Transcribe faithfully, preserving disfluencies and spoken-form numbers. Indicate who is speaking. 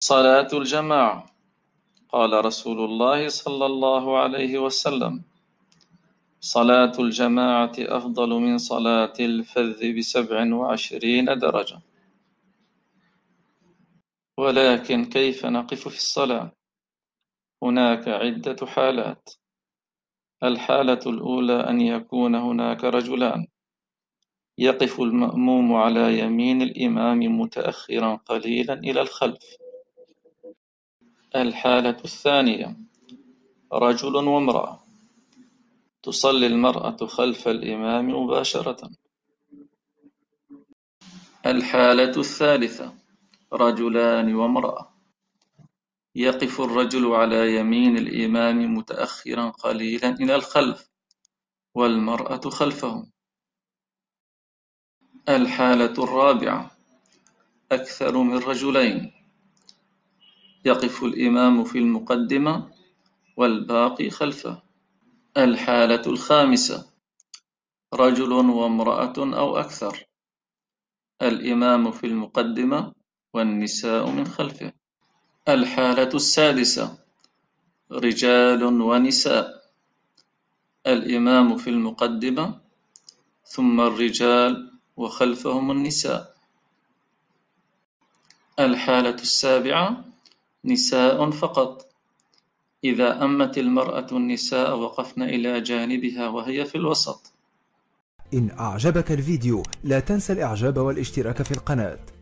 Speaker 1: صلاة الجماعة. قال رسول الله صلى الله عليه وسلم: صلاة الجماعة أفضل من صلاة الفذ بسبع وعشرين درجة. ولكن كيف نقف في الصلاة؟ هناك عدة حالات. الحالة الأولى أن يكون هناك رجلان، يقف المأموم على يمين الإمام متأخرا قليلا إلى الخلف. الحالة الثانية رجل وامرأة، تصلي المرأة خلف الإمام مباشرة. الحالة الثالثة رجلان وامرأة، يقف الرجل على يمين الإمام متأخرا قليلا إلى الخلف والمرأة خلفهم. الحالة الرابعة أكثر من رجلين، يقف الإمام في المقدمة والباقي خلفه. الحالة الخامسة رجل وامرأة أو أكثر، الإمام في المقدمة والنساء من خلفه. الحالة السادسة رجال ونساء، الإمام في المقدمة ثم الرجال وخلفهم النساء. الحالة السابعة نساء فقط، إذا أمت المرأة النساء وقفن إلى جانبها وهي في الوسط.
Speaker 2: إن أعجبك الفيديو لا تنسى الإعجاب والاشتراك في القناة.